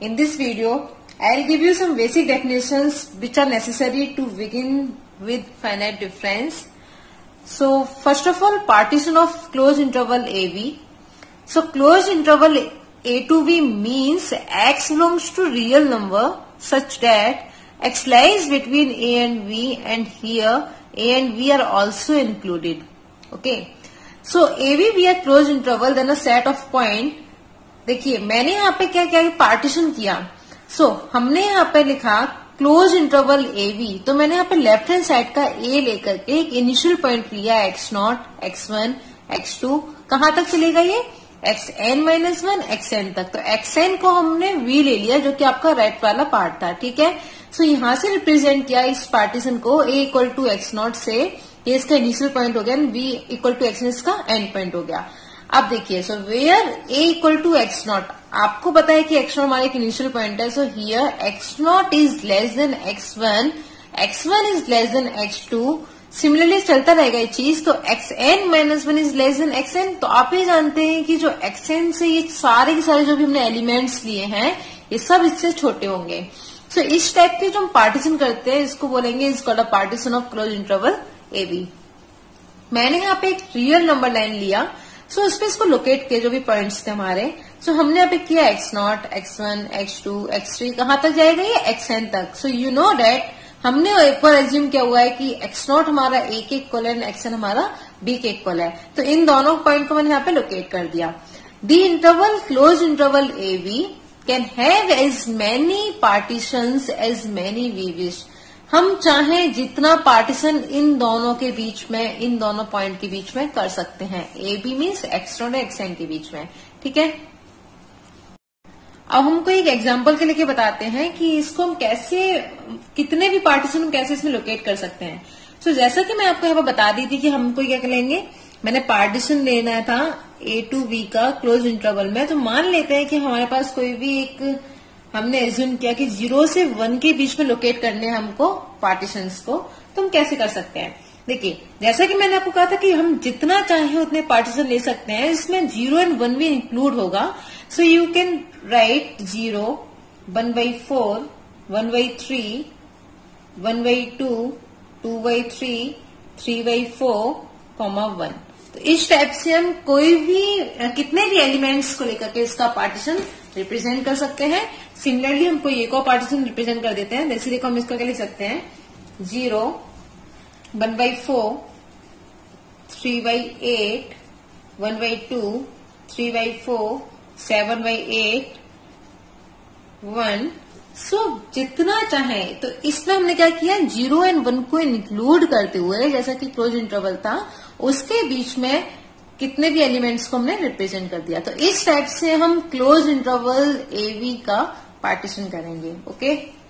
In this video, I'll give you some basic definitions which are necessary to begin with finite difference. So, first of all, partition of closed interval AB. So, closed interval A to B means x belongs to real number such that x lies between A and B, and here A and B are also included. Okay. So, AB be a closed interval then a set of point. देखिए मैंने यहाँ पे क्या क्या partition किया. हमने यहाँ पे लिखा क्लोज इंटरवल ए बी. तो मैंने यहाँ पे लेफ्ट हैंड साइड का ए लेकर के एक इनिशियल पॉइंट लिया x0, x1, x2. कहाँ तक चलेगा ये xn-1 xn तक. तो xn को हमने v ले लिया जो कि आपका राइट वाला पार्ट था. ठीक है. यहाँ से रिप्रेजेंट किया इस पार्टीशन को a इक्वल टू x0 से. ये इसका इनिशियल पॉइंट हो गया, v इक्वल टू xn इसका एंड पॉइंट हो गया. अब देखिए where a equal to x0, आपको पता है कि x0 हमारा एक इनिशियल पॉइंट है. Here x0 is less than x1, x1 is less than x2. Similarly चलता रहेगा ये चीज. तो xn-1 is less then xn. तो आप ये जानते हैं कि जो xn से ये सारे के सारे जो भी हमने एलिमेंट्स लिए हैं ये सब इससे छोटे होंगे. इस टाइप के जो हम पार्टीशन करते हैं इसको बोलेंगे is called a partition of close interval A B. मैंने यहाँ पे एक रियल नंबर लाइन लिया. उस पे इसको लोकेट किया जो भी पॉइंट्स थे हमारे. हमने यहाँ पे किया x0, x1, x2, x3. कहाँ तक जाएगा ये xn तक. यू नो दैट हमने एक बार एज्यूम किया हुआ है कि x0 हमारा a के इक्वल है, xn हमारा b के इक्वल है. तो इन दोनों पॉइंट को मैंने यहाँ पे लोकेट कर दिया. The interval close interval A B can have as many partitions as many we wish. हम चाहें जितना पार्टीशन इन दोनों के बीच में, इन दोनों पॉइंट के बीच में कर सकते हैं. ए बी मीन्स x0 और xn के बीच में. ठीक है. अब हमको एक एग्जांपल के लेके बताते हैं कि इसको हम कैसे, कितने भी पार्टीशन हम कैसे इसमें लोकेट कर सकते हैं. जैसा कि मैं आपको यहाँ पर बता दी थी कि हमको क्या करेंगे, मैंने पार्टीशन लेना था a टू b का क्लोज इंटरवल में. तो मान लेते हैं कि हमारे पास कोई भी एक, हमने एज्यूम किया कि 0 से 1 के बीच में लोकेट करने हैं हमको पार्टीशंस को. तो हम कैसे कर सकते हैं. देखिए जैसा कि मैंने आपको कहा था कि हम जितना चाहे उतने पार्टीशन ले सकते हैं. इसमें 0 एंड 1 भी इंक्लूड होगा. You can write 0, 1/4, 1/3, 1/2, 2/3, 3/4, 1. तो इस टाइप से हम कोई भी, कितने भी एलिमेंट्स को लेकर के इसका पार्टीशन रिप्रेजेंट कर सकते हैं. सिमिलरली हम कोई एक और पार्टीशन रिप्रेजेंट कर देते हैं. जैसे देखो हम इसका क्या लिख सकते हैं, 0, 1/4, 3/8, 1/2, 3/4, 7/8, 1. जितना चाहे. तो इसमें हमने क्या किया, 0 एंड 1 को इंक्लूड करते हुए, जैसा कि क्लोज इंटरवल था उसके बीच में कितने भी एलिमेंट्स को हमने रिप्रेजेंट कर दिया. तो इस टाइप से हम क्लोज इंटरवल ए बी का पार्टीशन करेंगे. ओके.